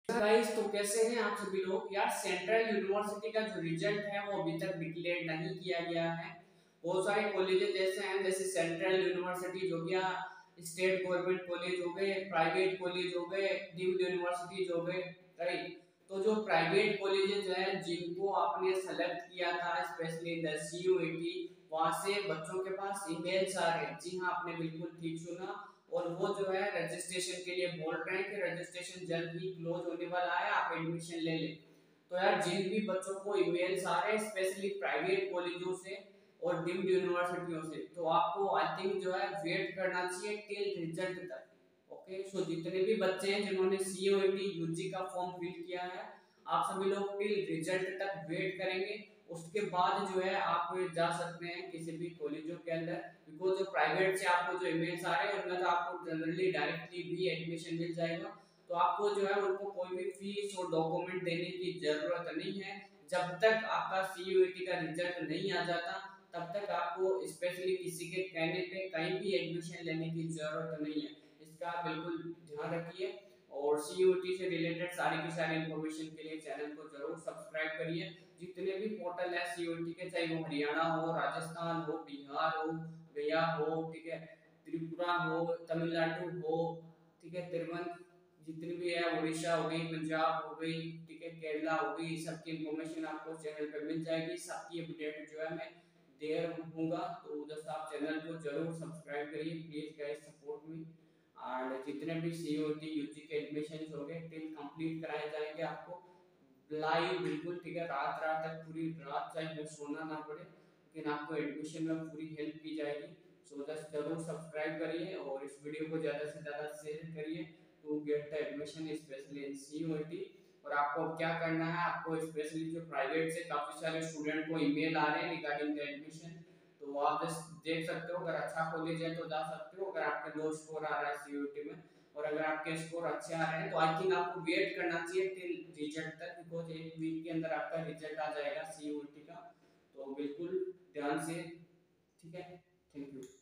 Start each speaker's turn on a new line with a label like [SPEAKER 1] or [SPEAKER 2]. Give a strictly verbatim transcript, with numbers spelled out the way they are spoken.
[SPEAKER 1] Guys, तो कैसे हैं आप सभी लोग। यार, सेंट्रल यूनिवर्सिटी का जो रिजल्ट है वो अभी तक डिक्लेयर नहीं किया गया है। बहुत सारे कॉलेजेस जैसे हैं, जैसे सेंट्रल यूनिवर्सिटी हो गया, स्टेट गवर्नमेंट कॉलेज हो गए, प्राइवेट कॉलेज हो गए, डीम्ड यूनिवर्सिटीज हो गए, राइट। तो जो प्राइवेट कॉलेजेस हैं जिनको आपने सेलेक्ट किया था स्पेशली इन द सीयूईटी, वहां से बच्चों के पास ईमेल्स आ रहे हैं। जी हाँ, आपने बिल्कुल ठीक सुना। और वो जो है रजिस्ट्रेशन के लिए बोल रहे हैं कि रजिस्ट्रेशन जल्द ही क्लोज होने वाला है, आप एडमिशन ले लें। तो यार, जिन भी बच्चों को ईमेल्स आ रहे हैं स्पेशली प्राइवेट कॉलेजों से और डीम्ड यूनिवर्सिटियों से, तो आपको आई थिंक जो है वेट करना चाहिए टिल रिजल्ट तक। ओके, सो जितने भी बच्चे हैं जिन्होंने सीओईटी यूजी का फॉर्म फिल किया है, आप सभी लोग टिल रिजल्ट तक वेट करेंगे। उसके बाद जो है आप जा सकते हैं किसी भी कॉलेजों के अंदर, बिकॉज जो प्राइवेट से आपको जो ईमेल्स आ रहे हैं उनमें तो आपको जनरली डायरेक्टली भी एडमिशन मिल जाएगा। तो आपको जो है उनको कोई भी फीस और डॉक्यूमेंट देने की जरूरत नहीं है। जब तक आपका सीयूईटी का रिजल्ट नहीं आ जाता तब तक आपको स्पेशली किसी के कहने पे कहीं भी एडमिशन लेने की जरूरत नहीं है। इसका बिल्कुल ध्यान रखिए। और सीयूईटी से रिलेटेड सारी की सारी इंफॉर्मेशन के लिए चैनल को जरूर सब्सक्राइब करिए। जितने भी पोर्टल है सीयूईटी के, चाहे वो हरियाणा हो, राजस्थान हो, बिहार हो, गया हो, ठीक है, त्रिपुरा हो, तमिलनाडु हो, ठीक है, तिरवन, जितनी भी है, उड़ीसा हो गई, पंजाब हो गई, ठीक है, केरला हो गई, सबकी इंफॉर्मेशन आपको चैनल पे मिल जाएगी। सबकी अपडेट जो है मैं दे रहूंगा। तो जस्ट आप चैनल को जरूर सब्सक्राइब करिए please guys, support me. And जितने भी सीओटी यूजी के एडमिशन हो गए टिल कंप्लीट कराए जाएंगे आपको लाइव, बिल्कुल ठीक है, रात रात तक, पूरी रात चाहे हमें सोना ना पड़े, लेकिन आपको एडमिशन में पूरी हेल्प की जाएगी। सो जस्ट जरूर सब्सक्राइब करिए और इस वीडियो को ज़्यादा से ज़्यादा शेयर करिए to get the admission specially in CUET. और आपको अब क्या करना है, आपको स्पेशली जो प्राइवेट से काफ़ी सारे स्टूडेंट को ईमेल आ रहे हैं रिगार्डिंग द एडमिशन, तो आप जस्ट देख सकते हो। अगर अच्छा कॉलेज है तो जा सकते हो, अगर आपके लो स्कोर आ रहा है सीयूईटी में और अगर आपके स्कोर अच्छे आ रहे हैं तो आई थिंक आपको वेट करना चाहिए टिल रिजल्ट तक, बिकॉज एक वीक के अंदर आपका रिजल्ट आ जाएगा सीयूईटी का। तो बिल्कुल ध्यान से, ठीक है। Thank you.